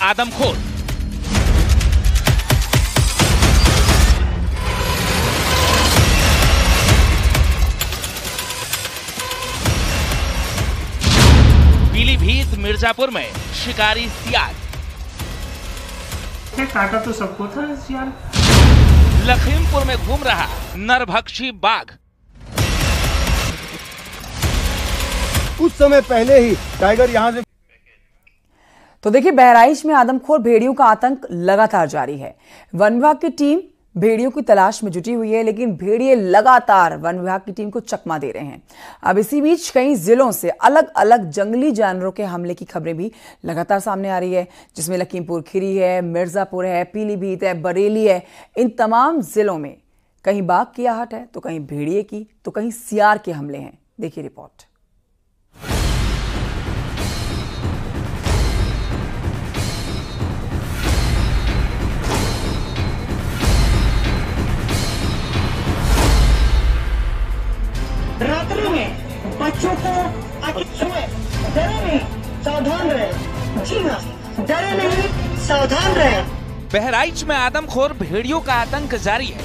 आदमखोर। पीलीभीत मिर्जापुर में शिकारी सियार। काटा तो सबको था सियार। लखीमपुर में घूम रहा नरभक्षी बाघ। कुछ समय पहले ही टाइगर यहां से। तो देखिए, बहराइच में आदमखोर भेड़ियों का आतंक लगातार जारी है। वन विभाग की टीम भेड़ियों की तलाश में जुटी हुई है, लेकिन भेड़िए लगातार वन विभाग की टीम को चकमा दे रहे हैं। अब इसी बीच कई जिलों से अलग अलग जंगली जानवरों के हमले की खबरें भी लगातार सामने आ रही है, जिसमें लखीमपुर खीरी है, मिर्जापुर है, पीलीभीत है, बरेली है। इन तमाम जिलों में कहीं बाघ की आहट है, तो कहीं भेड़िए की, तो कहीं सियार के हमले हैं। देखिए रिपोर्ट। रात्रि में बच्चों को छुए, डरे नहीं, सावधान रहे। जी हाँ, डरे नहीं, सावधान रहे। बहराइच में आदमखोर भेड़ियों का आतंक जारी है।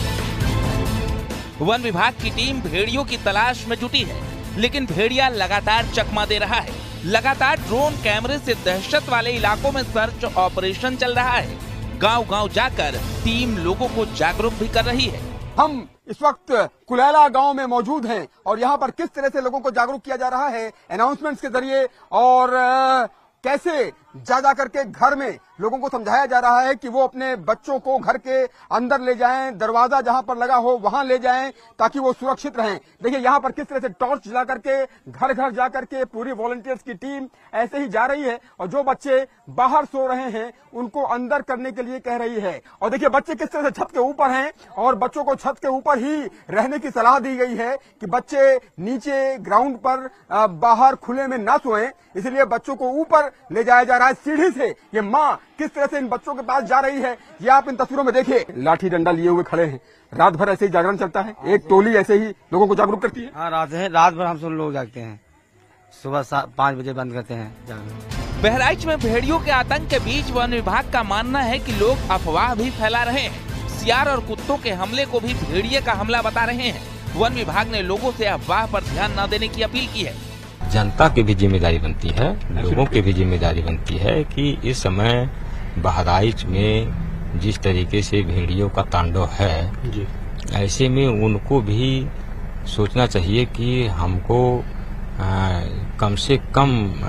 वन विभाग की टीम भेड़ियों की तलाश में जुटी है, लेकिन भेड़िया लगातार चकमा दे रहा है। लगातार ड्रोन कैमरे से दहशत वाले इलाकों में सर्च ऑपरेशन चल रहा है। गांव-गांव जाकर टीम लोगों को जागरूक भी कर रही है। हम इस वक्त कुलैला गांव में मौजूद हैं और यहां पर किस तरह से लोगों को जागरूक किया जा रहा है अनाउंसमेंट्स के जरिए, और कैसे जा करके घर में लोगों को समझाया जा रहा है कि वो अपने बच्चों को घर के अंदर ले जाएं, दरवाजा जहां पर लगा हो वहां ले जाएं ताकि वो सुरक्षित रहें। देखिए यहां पर किस तरह से टॉर्च जला करके घर घर जा करके पूरी वॉलंटियर्स की टीम ऐसे ही जा रही है, और जो बच्चे बाहर सो रहे हैं उनको अंदर करने के लिए कह रही है। और देखिए बच्चे किस तरह से छत के ऊपर हैं, और बच्चों को छत के ऊपर ही रहने की सलाह दी गई है कि बच्चे नीचे ग्राउंड पर बाहर खुले में ना सोएं, इसलिए बच्चों को ऊपर ले जाया जा रहा है सीढ़ी से। ये माँ किस तरह से इन बच्चों के पास जा रही है, ये आप इन तस्वीरों में देखिए। लाठी डंडा लिए हुए खड़े हैं। रात भर ऐसे ही जागरण चलता है, एक टोली ऐसे ही लोगों को जागरूक करती है। हाँ, रात भर हम सब लोग जागते हैं, सुबह 5 बजे बंद करते हैं जागरण। बहराइच में भेड़ियों के आतंक के बीच वन विभाग का मानना है कि लोग अफवाह भी फैला रहे हैं। सियार और कुत्तों के हमले को भी भेड़िए का हमला बता रहे हैं। वन विभाग ने लोगों से अफवाह पर ध्यान न देने की अपील की है। जनता की भी जिम्मेदारी बनती है, लोगों की भी जिम्मेदारी बनती है कि इस समय बहराइच में जिस तरीके से भेड़ियों का तांडव है जी, ऐसे में उनको भी सोचना चाहिए कि हमको कम से कम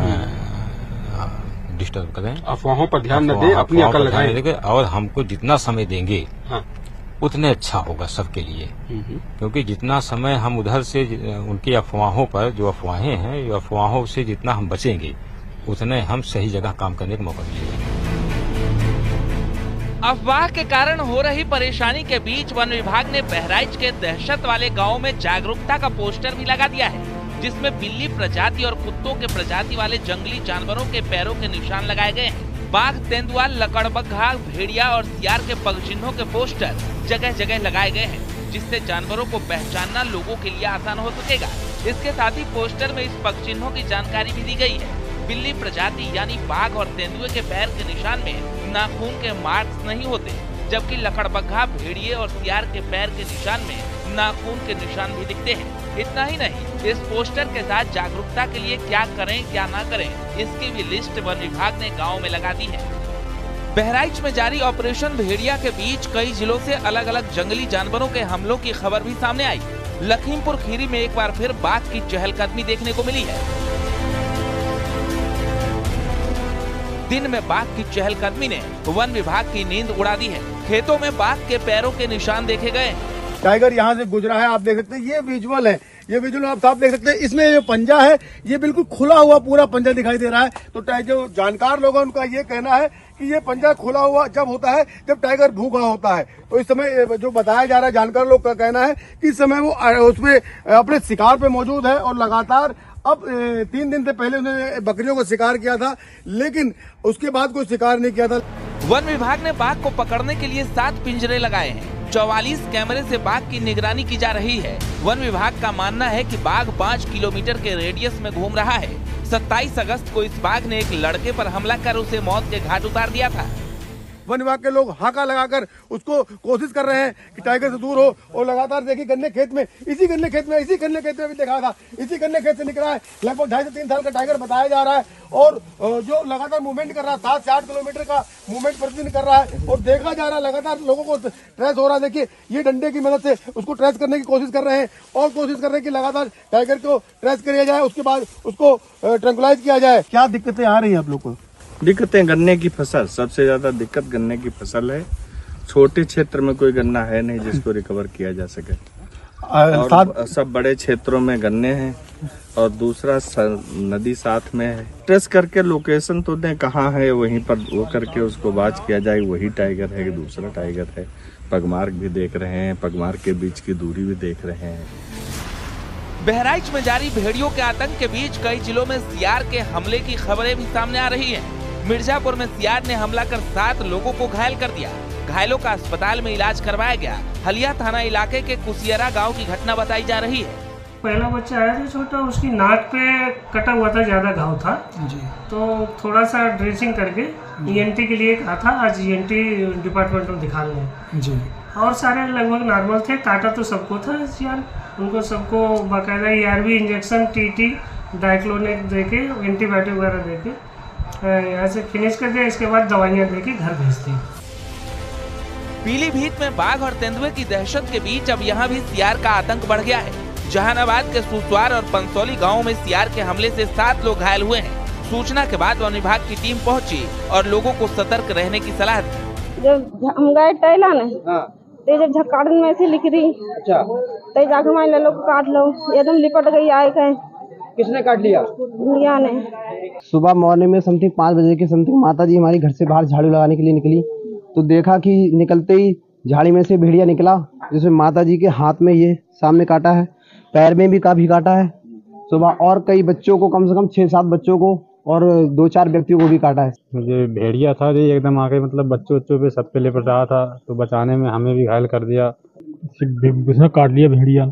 डिस्टर्ब करें, अफवाहों पर ध्यान न दें, अपनी अकल लगाएं, और हमको जितना समय देंगे हाँ, उतने अच्छा होगा सबके लिए। क्योंकि जितना समय हम उधर से उनकी अफवाहों पर, जो अफवाहें हैं, जो अफवाहों से जितना हम बचेंगे उतने हम सही जगह काम करने का मौका मिलेगा। अफवाह के कारण हो रही परेशानी के बीच वन विभाग ने बहराइच के दहशत वाले गांव में जागरूकता का पोस्टर भी लगा दिया है, जिसमें बिल्ली प्रजाति और कुत्तों के प्रजाति वाले जंगली जानवरों के पैरों के निशान लगाए गए हैं। बाघ, तेंदुआ, लकड़बग्घा, भेड़िया और सियार के पग चिन्हों के पोस्टर जगह जगह लगाए गए हैं, जिससे जानवरों को पहचानना लोगों के लिए आसान हो सकेगा। इसके साथ ही पोस्टर में इस पग चिन्हों की जानकारी भी दी गई है। बिल्ली प्रजाति यानी बाघ और तेंदुए के पैर के निशान में नाखून के मार्क्स नहीं होते, जबकि लकड़बग्घा, भेड़िए और सियार के पैर के निशान में नाखून के निशान भी दिखते हैं। इतना ही नहीं, इस पोस्टर के साथ जागरूकता के लिए क्या करें क्या ना करें, इसकी भी लिस्ट वन विभाग ने गाँव में लगा दी है। बहराइच में जारी ऑपरेशन भेड़िया के बीच कई जिलों से अलग अलग जंगली जानवरों के हमलों की खबर भी सामने आई। लखीमपुर खीरी में एक बार फिर बाघ की चहलकदमी देखने को मिली है। दिन में बाघ की चहलकदमी ने वन विभाग की नींद उड़ा दी है। खेतों में बाघ के पैरों के निशान देखे गए। टाइगर यहाँ से गुजरा है, आप देख सकते हैं, ये विजुअल है, ये विजुअल आप साफ देख सकते हैं। इसमें जो पंजा है ये बिल्कुल खुला हुआ पूरा पंजा दिखाई दे रहा है। तो जो जानकार लोग हैं उनका ये कहना है कि ये पंजा खुला हुआ जब होता है जब टाइगर भूखा होता है। तो इस समय जो बताया जा रहा है, जानकार लोग का कहना है कि इस समय वो उसमें अपने शिकार पे मौजूद है, और लगातार अब 3 दिन से पहले उन्होंने बकरियों को शिकार किया था, लेकिन उसके बाद कोई शिकार नहीं किया था। वन विभाग ने बाघ को पकड़ने के लिए 7 पिंजरे लगाए हैं। 44 कैमरे से बाघ की निगरानी की जा रही है। वन विभाग का मानना है कि बाघ 5 किलोमीटर के रेडियस में घूम रहा है। 27 अगस्त को इस बाघ ने एक लड़के पर हमला कर उसे मौत के घाट उतार दिया था। वन विभाग के लोग हाका लगाकर उसको कोशिश कर रहे हैं कि टाइगर से दूर हो, और लगातार देखिए गन्ने खेत में भी देखा था, इसी गन्ने खेत से निकला है। लगभग 2.5 से 3 साल का टाइगर बताया जा रहा है, और जो लगातार मूवमेंट कर रहा है, 7 से 8 किलोमीटर का मूवमेंट प्रतिदिन कर रहा है, और देखा जा रहा है लगातार लोगों को ट्रेस हो रहा है। देखिए ये डंडे की मदद से उसको ट्रेस करने की कोशिश कर रहे हैं, और कोशिश कर रहे हैं कि लगातार टाइगर को ट्रेस किया जाए, उसके बाद उसको ट्रैंकुलाइज किया जाए। क्या दिक्कतें आ रही है आप लोग को? दिक्कतें गन्ने की फसल, सबसे ज्यादा दिक्कत गन्ने की फसल है। छोटे क्षेत्र में कोई गन्ना है नहीं जिसको रिकवर किया जा सके, और सब बड़े क्षेत्रों में गन्ने हैं, और दूसरा नदी साथ में है। ट्रेस करके लोकेशन तो दें कहाँ है, वहीं पर वो करके उसको बाज किया जाए, वही टाइगर है कि दूसरा टाइगर है। पगमार्क भी देख रहे हैं, पगमार्क के बीच की दूरी भी देख रहे हैं। बहराइच में जारी भेड़ियों के आतंक के बीच कई जिलों में सियार के हमले की खबरें भी सामने आ रही हैं। मिर्जापुर में सियार ने हमला कर 7 लोगों को घायल कर दिया। घायलों का अस्पताल में इलाज करवाया गया। हलिया थाना इलाके के कुसियरा गांव की घटना बताई जा रही है। पहला बच्चा आया था छोटा, उसकी नाक पे कटा हुआ था, ज्यादा घाव था जी। तो थोड़ा सा ड्रेसिंग करके ENT के लिए कहा था, आज ENT डिपार्टमेंट में दिखा लें जी। और सारे लगभग नॉर्मल थे, काटा तो सबको था सियार, उनको सबको बाकायदा ARV इंजेक्शन, TT, डाइक्लोनेक देके, एंटीबायोटिक वगैरह देके यहाँ से फिनिश कर दिया। इसके बाद दवाइयाँ देके घर भेज दी। पीलीभीत में बाघ और तेंदुए की दहशत के बीच अब यहाँ भी सियार का आतंक बढ़ गया है। जहानाबाद के सुसवार और पंसौली गाँव में सियार के हमले से 7 लोग घायल हुए हैं। सूचना के बाद वन विभाग की टीम पहुँची और लोगों को सतर्क रहने की सलाह दी। जब हम गए टहला न, तो जब झकाड़न में से लिख रही, तो जाके हमारे लोग काट लो, एकदम लिपट गई आए गए। किसने काट लिया? दुनिया ने। सुबह मॉर्निंग में समथिंग 5 बजे के समथिंग माता जी हमारी घर से बाहर झाड़ू लगाने के लिए निकली, तो देखा कि निकलते ही झाड़ी में से भेड़िया निकला, जिसमें माता जी के हाथ में ये सामने काटा है, पैर में भी काफी काटा है। सुबह और कई बच्चों को, कम से कम 6-7 बच्चों को और 2-4 व्यक्तियों को भी काटा है। मुझे भेड़िया था जी, एकदम आके मतलब बच्चों पे सब पे लिपट रहा था, तो बचाने में हमें भी घायल कर दिया। उसने काट लिया भेड़िया।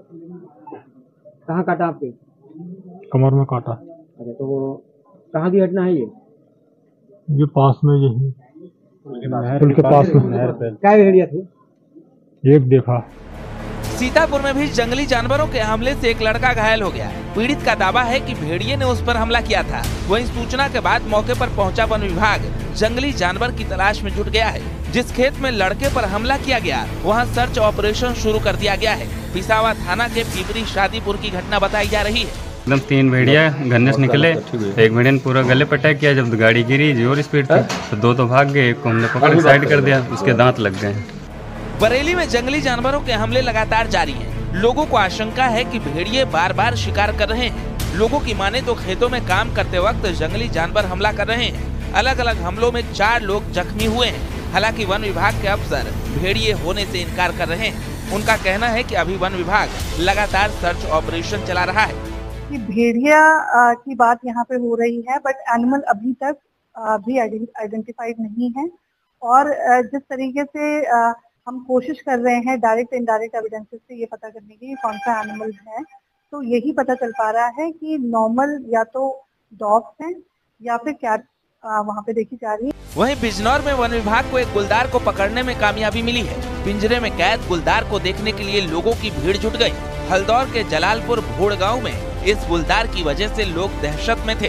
कहाँ काटा आपके? कमर में काटा। अरे तो वो कहाँ की घटना है ये पास में, यही पुल के पास में नहर पे। क्या भेड़िया थे? एक देखा। सीतापुर में भी जंगली जानवरों के हमले से एक लड़का घायल हो गया। पीड़ित का दावा है कि भेड़िए ने उस पर हमला किया था। वहीं सूचना के बाद मौके पर पहुंचा वन विभाग जंगली जानवर की तलाश में जुट गया है। जिस खेत में लड़के पर हमला किया गया, वहां सर्च ऑपरेशन शुरू कर दिया गया है। पिसावा थाना के पीपरी शादीपुर की घटना बताई जा रही है। एकदम 3 भेड़िया गन्ने से निकले, एक भेड़िया ने पूरा गले पे अटैक किया। जब गाड़ी गिरी जोर स्पीड थी तो 2 तो भाग गए, एक को हमने पकड़ के साइड कर दिया, उसके दांत लग गए। बरेली में जंगली जानवरों के हमले लगातार जारी हैं। लोगों को आशंका है कि भेड़िए बार बार शिकार कर रहे हैं। लोगों की माने तो खेतों में काम करते वक्त जंगली जानवर हमला कर रहे हैं। अलग अलग हमलों में 4 लोग जख्मी हुए हैं। हालांकि वन विभाग के अफसर भेड़िए होने से इनकार कर रहे हैं। उनका कहना है कि अभी वन विभाग लगातार सर्च ऑपरेशन चला रहा है। कि भेड़िया की बात यहाँ पे हो रही है, बट एनिमल अभी तक भी आइडेंटिफाइड नहीं है। और जिस तरीके से हम कोशिश कर रहे हैं डायरेक्ट इंडायरेक्ट एविडेंसेस से ये पता करने की कौन सा एनिमल है, तो यही पता चल पा रहा है कि नॉर्मल या तो डॉग्स हैं या फिर कैट वहाँ पे देखी जा रही है। वहीं बिजनौर में वन विभाग को एक गुलदार को पकड़ने में कामयाबी मिली है। पिंजरे में कैद गुलदार को देखने के लिए लोगों की भीड़ जुट गई। हल्दौर के जलालपुर भोड़ गांव में इस गुलदार की वजह से लोग दहशत में थे।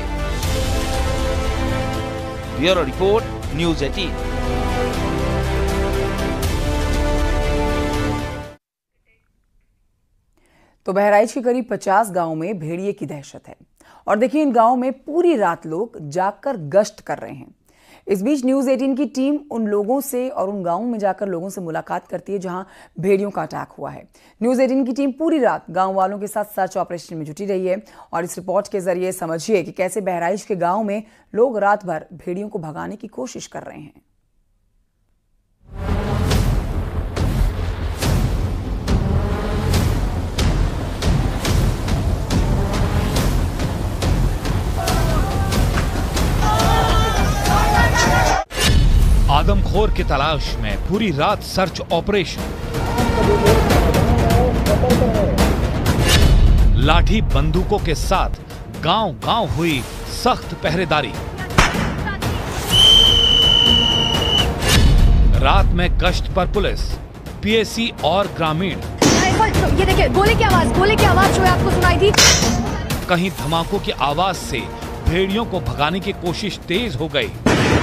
Bureau report, news 18। तो बहराइच के करीब 50 गांवों में भेड़िए की दहशत है। और देखिए, इन गांवों में पूरी रात लोग जागकर गश्त कर रहे हैं। इस बीच न्यूज़ 18 की टीम उन लोगों से और उन गांवों में जाकर लोगों से मुलाकात करती है जहां भेड़ियों का अटैक हुआ है। न्यूज़ 18 की टीम पूरी रात गांव वालों के साथ सर्च ऑपरेशन में जुटी रही है। और इस रिपोर्ट के जरिए समझिए कि कैसे बहराइच के गांव में लोग रात भर भेड़ियों को भगाने की कोशिश कर रहे हैं। आदमखोर की तलाश में पूरी रात सर्च ऑपरेशन। लाठी बंदूकों के साथ गांव-गांव हुई सख्त पहरेदारी। रात में गश्त पर पुलिस, पीएसी और ग्रामीण। ये देखिए गोली की आवाज जो है आपको सुनाई दी। कहीं धमाकों की आवाज से भेड़ियों को भगाने की कोशिश तेज हो गई।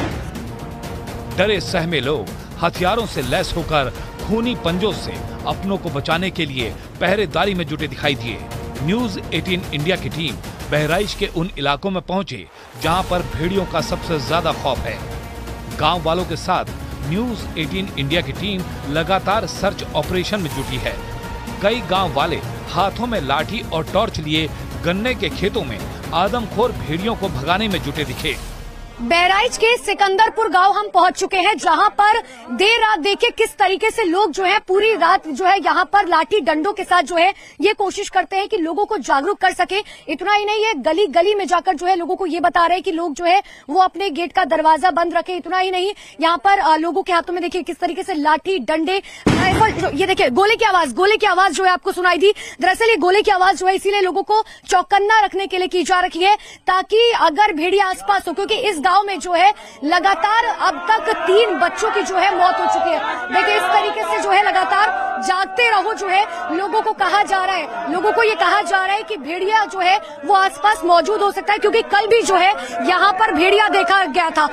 डरे सहमे लोग हथियारों से लैस होकर खूनी पंजों से अपनों को बचाने के लिए पहरेदारी में जुटे दिखाई दिए। न्यूज 18 इंडिया की टीम बहराइच के उन इलाकों में पहुंचे जहां पर भेड़ियों का सबसे ज्यादा खौफ है। गांव वालों के साथ न्यूज 18 इंडिया की टीम लगातार सर्च ऑपरेशन में जुटी है। कई गांव वाले हाथों में लाठी और टॉर्च लिए गन्ने के खेतों में आदमखोर भेड़ियों को भगाने में जुटे दिखे। बहराइच के सिकंदरपुर गांव हम पहुंच चुके हैं, जहां पर देर रात देखिए किस तरीके से लोग जो है पूरी रात जो है यहां पर लाठी डंडों के साथ जो है ये कोशिश करते हैं कि लोगों को जागरूक कर सके। इतना ही नहीं, ये गली गली में जाकर जो है लोगों को ये बता रहे हैं कि लोग जो है वो अपने गेट का दरवाजा बंद रखें। इतना ही नहीं, यहाँ पर लोगों के हाथों में देखिए किस तरीके से लाठी डंडे, ये देखिए गोली की आवाज जो है आपको सुनाई दी। दरअसल ये गोली की आवाज जो है इसीलिए लोगों को चौकन्ना रखने के लिए की जा रही है, ताकि अगर भेड़िया आसपास हो, क्योंकि इस गांव में जो है लगातार अब तक 3 बच्चों की जो है मौत हो चुकी है। देखिए इस तरीके से जो है लगातार जागते रहो जो है लोगों को कहा जा रहा है। लोगों को ये कहा जा रहा है कि भेड़िया जो है वो आसपास मौजूद हो सकता है, क्योंकि कल भी जो है यहाँ पर भेड़िया देखा गया था।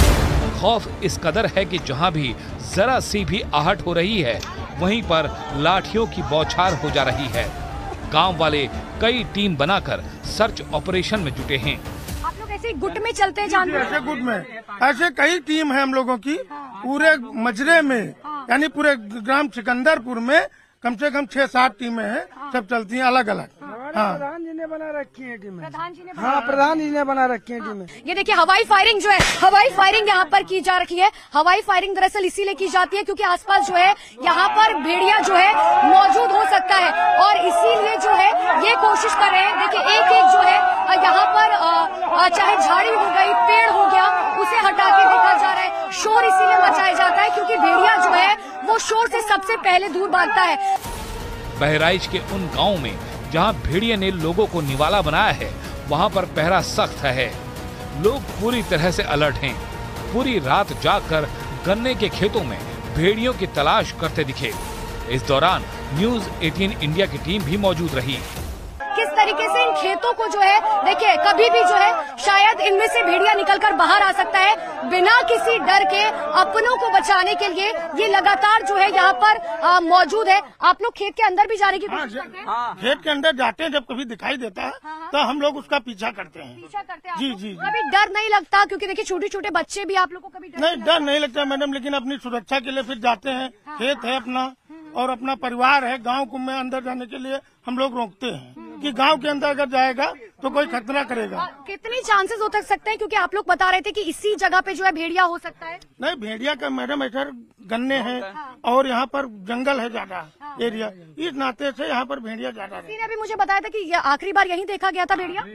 खौफ इस कदर है कि जहाँ भी जरा सी भी आहट हो रही है वहीं पर लाठियों की बौछार हो जा रही है। गांव वाले कई टीम बनाकर सर्च ऑपरेशन में जुटे हैं। ऐसे गुट में चलते हैं जानवर, ऐसे गुट में ऐसे कई टीम है हम लोगों की पूरे मजरे में, यानी पूरे ग्राम सिकंदरपुर में कम से कम 6-7 टीमें हैं, सब चलती हैं अलग अलग। प्रधान जी ने बना रखी है टीमें। प्रधान जी ने बना रखी है टीमें। ये देखिए हवाई फायरिंग जो है, हवाई फायरिंग यहाँ पर की जा रही है। हवाई फायरिंग दरअसल इसीलिए की जाती है क्योंकि आसपास जो है यहाँ पर भेड़िया जो है मौजूद हो सकता है, और इसीलिए जो है ये कोशिश कर रहे हैं। देखिए एक जो है यहाँ पर चाहे झाड़ी हो गई, पेड़ हो गया, उसे हटा के देखा जा रहा है। शोर इसीलिए मचाया जाता है क्योंकि भेड़िया जो है वो शोर से सबसे पहले दूर भागता है। बहराइच के उन गांवों में जहां भेड़िए ने लोगों को निवाला बनाया है, वहां पर पहरा सख्त है। लोग पूरी तरह से अलर्ट हैं। पूरी रात जागकर गन्ने के खेतों में भेड़ियों की तलाश करते दिखे। इस दौरान न्यूज 18 इंडिया की टीम भी मौजूद रही। किस तरीके से इन खेतों को जो है देखिए कभी भी जो है शायद इनमें से भेड़िया निकलकर बाहर आ सकता है। बिना किसी डर के अपनों को बचाने के लिए ये लगातार जो है यहाँ पर मौजूद है। आप लोग खेत के अंदर भी जाने की कोशिश करते हैं? खेत के अंदर जाते हैं, जब कभी दिखाई देता है तो हम लोग उसका पीछा करते हैं। जी। कभी डर नहीं लगता? क्योंकि देखिए छोटे छोटे बच्चे भी आप लोग को कभी डर नहीं लगता मैडम, लेकिन अपनी सुरक्षा के लिए फिर जाते हैं। खेत है अपना और अपना परिवार है, गाँव को में अंदर जाने के लिए हम लोग रोकते हैं कि गांव के अंदर अगर जाएगा तो कोई खतरा करेगा। कितनी चांसेस हो सकते हैं, क्योंकि आप लोग बता रहे थे कि इसी जगह पे जो है भेड़िया हो सकता है? नहीं, भेड़िया का मैडम ऐसा गन्ने हैं और यहाँ पर जंगल है ज्यादा एरिया, इस नाते से यहाँ पर भेड़िया ज्यादा है। अभी मुझे बताया था कि आखिरी बार यहीं देखा गया था भेड़िया।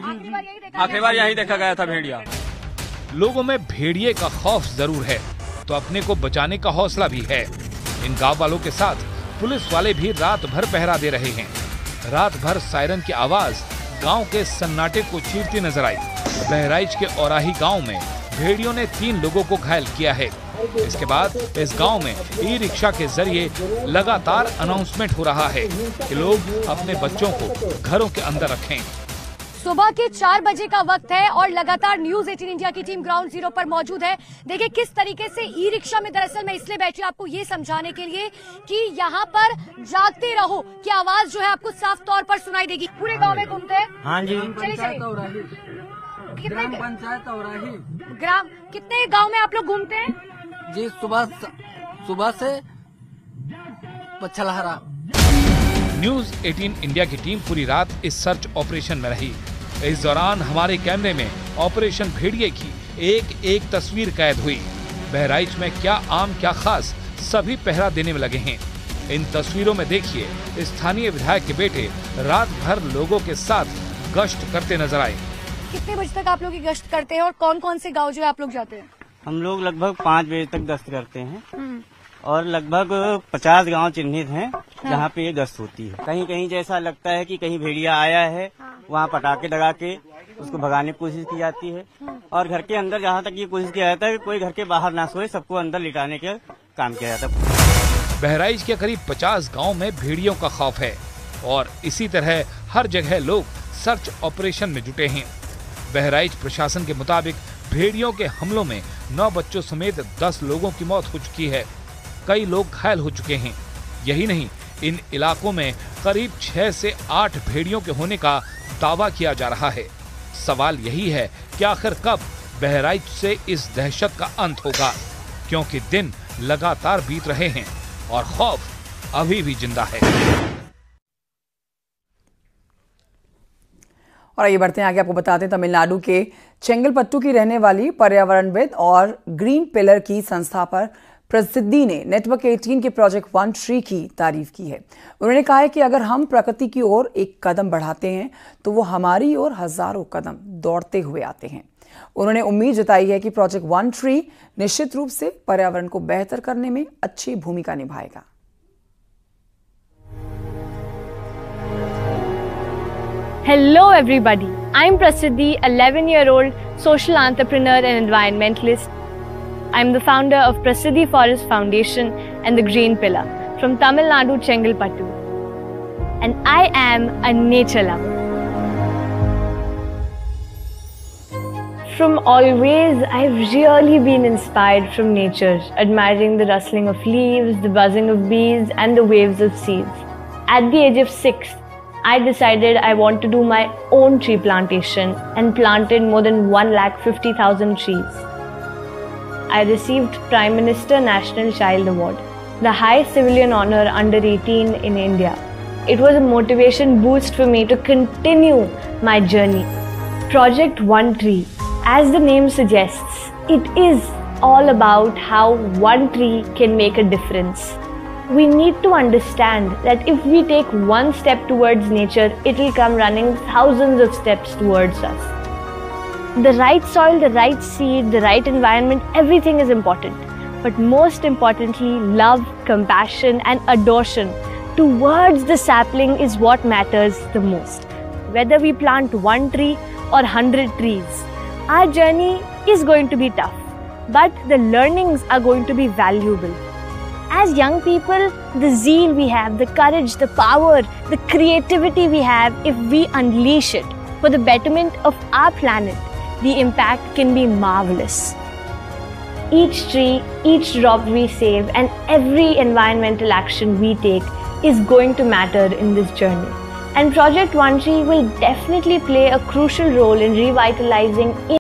आखिरी बार यहीं देखा गया था भेड़िया। लोगों में भेड़िए का खौफ जरूर है तो अपने को बचाने का हौसला भी है। इन गाँव वालों के साथ पुलिस वाले भी रात भर पहरा दे रहे हैं। रात भर सायरन की आवाज गांव के सन्नाटे को चीरती नजर आई। बहराइच के औराही गांव में भेड़ियों ने 3 लोगों को घायल किया है। इसके बाद इस गांव में ई-रिक्शा के जरिए लगातार अनाउंसमेंट हो रहा है कि लोग अपने बच्चों को घरों के अंदर रखें। सुबह के 4 बजे का वक्त है और लगातार न्यूज 18 इंडिया की टीम ग्राउंड जीरो पर मौजूद है। देखिए किस तरीके से ई रिक्शा में, दरअसल मैं इसलिए बैठी आपको ये समझाने के लिए कि यहाँ पर जागते रहो की आवाज जो है आपको साफ तौर पर सुनाई देगी। पूरे गांव में घूमते हैं। हाँ जी। ग्राम पंचायत औराही ग्राम कितने गाँव में आप लोग घूमते हैं? जी सुबह से पछलहरा। न्यूज 18 इंडिया की टीम पूरी रात इस सर्च ऑपरेशन में रही। इस दौरान हमारे कैमरे में ऑपरेशन भेड़िए की एक तस्वीर कैद हुई। बहराइच में क्या आम क्या खास, सभी पहरा देने में लगे हैं। इन तस्वीरों में देखिए स्थानीय विधायक के बेटे रात भर लोगों के साथ गश्त करते नजर आए। कितने बजे तक आप लोग गश्त करते हैं और कौन कौन से गाँव जो है आप लोग जाते हैं? हम लोग लगभग 5 बजे तक गश्त करते हैं और लगभग 50 गांव चिन्हित हैं जहाँ पे ये गश्त होती है। कहीं कहीं जैसा लगता है कि कहीं भेड़िया आया है, वहाँ पटाखे लगा के उसको भगाने की कोशिश की जाती है। और घर के अंदर जहाँ तक ये कोशिश किया जाता है कि कोई घर के बाहर ना सोए, सबको अंदर लिटाने का काम किया जाता है। बहराइच के करीब 50 गांव में भेड़ियों का खौफ है और इसी तरह हर जगह लोग सर्च ऑपरेशन में जुटे हैं। बहराइच प्रशासन के मुताबिक भेड़ियों के हमलों में 9 बच्चों समेत 10 लोगों की मौत हो चुकी है। कई लोग घायल हो चुके हैं। यही नहीं, इन इलाकों में करीब 6 से 8 भेड़ियों के होने का दावा किया जा रहा है। सवाल यही है कि आखिर कब बहराइच से इस दहशत का अंत होगा, क्योंकि दिन लगातार बीत रहे हैं और खौफ अभी भी जिंदा है। और आइए बढ़ते हैं आगे, आपको बताते हैं तमिलनाडु के चेंगलपट्टू की रहने वाली पर्यावरणविद और ग्रीन पिलर की संस्था पर प्रसिद्धि ने नेटवर्क 18 के प्रोजेक्ट वन ट्री की तारीफ की है। उन्होंने कहा है कि अगर हम प्रकृति की ओर एक कदम बढ़ाते हैं तो वो हमारी ओर हजारों कदम दौड़ते हुए आते हैं। उन्होंने उम्मीद जताई है कि प्रोजेक्ट वन ट्री निश्चित रूप से पर्यावरण को बेहतर करने में अच्छी भूमिका निभाएगा। Hello everybody, I'm Prasiddhi, 11-year-old social entrepreneur and environmentalist. I'm the founder of Prasiddhi Forest Foundation and the Green Pillar from Tamil Nadu, Chengalpattu. And I am a nature lover. From always, I've really been inspired from nature, admiring the rustling of leaves, the buzzing of bees, and the waves of seas. At the age of 6, I decided I want to do my own tree plantation and planted more than 150,000 trees. I received Prime Minister National Child Award, the highest civilian honor under 18 in India. It was a motivation boost for me to continue my journey. Project One Tree, as the name suggests, it is all about how one tree can make a difference. We need to understand that if we take one step towards nature, it will come running thousands of steps towards us. The right soil, the right seed, the right environment, everything is important. But most importantly, love, compassion and adoration towards the sapling is what matters the most. Whether we plant one tree or 100 trees, our journey is going to be tough, but the learnings are going to be valuable. As young people, the zeal we have, the courage, the power, the creativity we have, if we unleash it for the betterment of our planet, the impact can be marvelous. Each tree, each drop we save, and every environmental action we take is going to matter in this journey. And Project One Tree will definitely play a crucial role in revitalizing